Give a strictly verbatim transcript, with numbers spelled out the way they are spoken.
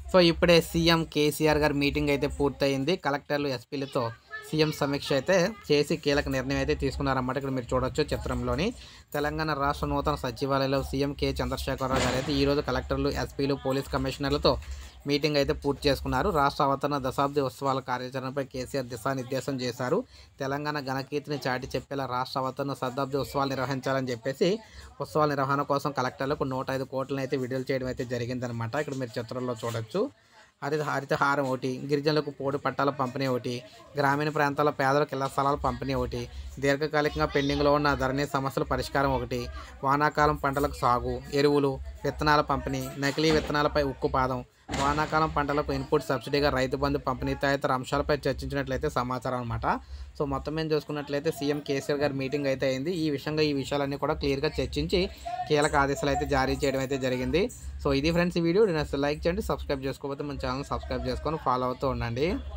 So ఇప్పుడే CM KCR గారి meeting అయితే పూర్తయింది. కలెక్టర్లు, ఎస్పీలతో సీఎం సమీక్ష అయితే చేసి కీలక నిర్ణయం అయితే తీసుకున్నారన్నమాట. ఇక్కడ మీరు చూడొచ్చు చిత్రంలోని. తెలంగాణ రాష్ట్ర నూతన సచివాలయంలో సీఎం కే చంద్రశేఖరరావు గారు అయితే ఈరోజు కలెక్టర్లు, ఎస్పీలు, పోలీస్ కమిషనర్లతో మీటింగ్ అయితే పూర్తి చేసుకున్నారు. రాష్ట్ర అవతరణ దశాబ్ది ఉత్సవాల కార్యాచరణపై కేసీఆర్ దిశానిర్దేశం చేశారు. తెలంగాణ ఘనకీర్తిని చాటి చెప్పేలా రాష్ట్ర అవతరణ శతాబ్ది ఉత్సవాలు నిర్వహించాలని చెప్పేసి ఉత్సవాల నిర్వహణ కోసం కలెక్టర్లకు నూట ఐదు కోట్లను అయితే విడుదల చేయడం అయితే జరిగిందనమాట. ఇక్కడ మీరు చిత్రంలో చూడొచ్చు. హరిత హరితహారం ఒకటి, గిరిజనులకు పోడు పట్టాల పంపిణీ ఒకటి, గ్రామీణ ప్రాంతాల పేదలకు ఇళ్ల స్థలాల పంపిణీ ఒకటి, దీర్ఘకాలికంగా పెండింగ్లో ఉన్న ధరణి సమస్యల పరిష్కారం ఒకటి, వానాకాలం పంటలకు సాగు, ఎరువులు, విత్తనాల పంపిణీ, నకిలీ విత్తనాలపై ఉక్కుపాదం, వానాకాలం పంటలకు ఇన్పుట్ సబ్సిడీగా రైతు బంధు పంపిణీ తదితర అంశాలపై చర్చించినట్లయితే సమాచారం అనమాట. సో మొత్తం మేము చూసుకున్నట్లయితే సీఎం కేసీఆర్ గారి మీటింగ్ అయితే అయింది. ఈ విషయంగా ఈ విషయాలన్నీ కూడా క్లియర్గా చర్చించి కీలక ఆదేశాలు అయితే జారీ చేయడం అయితే జరిగింది. సో ఇది ఫ్రెండ్స్ ఈ వీడియో. నేను లైక్ చేయండి, సబ్స్క్రైబ్ చేసుకోకపోతే మన ఛానల్ సబ్స్క్రైబ్ చేసుకొని ఫాలో అవుతూ ఉండండి.